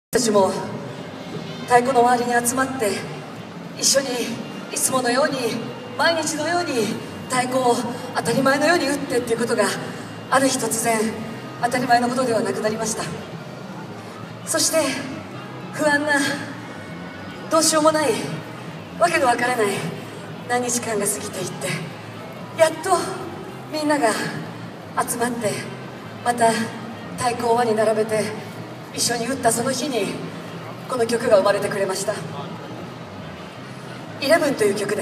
たちも太鼓の周りに集まって一緒にいつものように毎日のように太鼓を当たり前のように打ってっていうことがある日突然当たり前のことではなくなりました。そして不安などうしようもないわけのわからない何日間が過ぎていってやっとみんなが集まってまた太鼓を輪に並べて一緒に打ったその日にこの曲が生まれてくれました。11という曲です。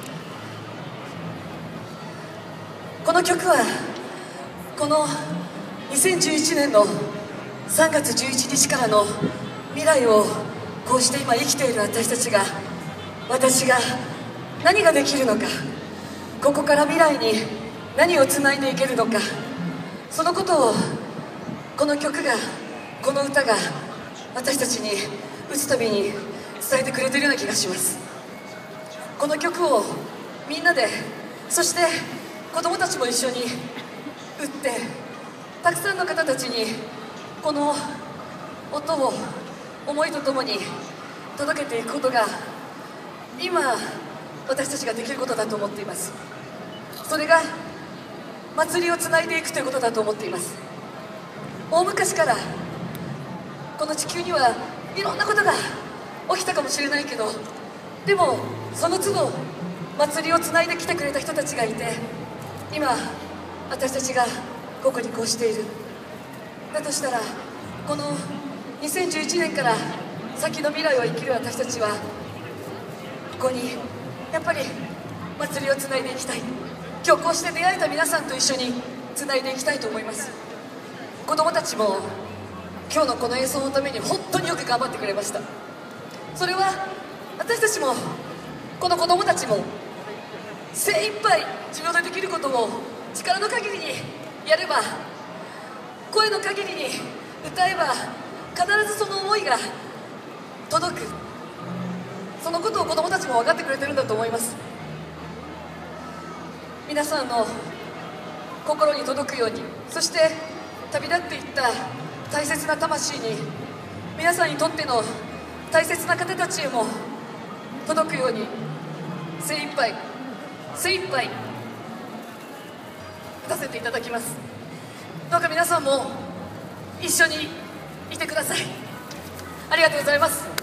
この曲はこの2011年の3月11日からの未来をこうして今生きている私たちが私が何ができるのか、ここから未来に何をつないでいけるのか、そのことをこの曲がこの歌が私たちに打つたびに伝えてくれているような気がします。この曲をみんなで、そして子供たちも一緒に打ってたくさんの方たちにこの音を思いとともに届けていくことが今私たちができることだと思っています。それが祭りをつないでいくということだと思っています。大昔からこの地球にはいろんなことが起きたかもしれないけど、でもその都度祭りをつないできてくれた人たちがいて今私たちがここにこうしている。だとしたらこの2011年から先の未来を生きる私たちはここにやっぱり祭りをつないでいきたい。今日こうして出会えた皆さんと一緒につないでいきたいと思います。子供たちも今日のこの演奏のために本当によく頑張ってくれました。それは私たちもこの子供たちも精一杯自分のできることを力の限りにやれば、声の限りに歌えば必ずその思いが届く、そのことを子供たちも分かってくれてるんだと思います。皆さんの心に届くように、そして旅立っていった大切な魂に、皆さんにとっての大切な方たちへも届くように精一杯打たせていただきます。どうか皆さんも一緒にいてください。ありがとうございます。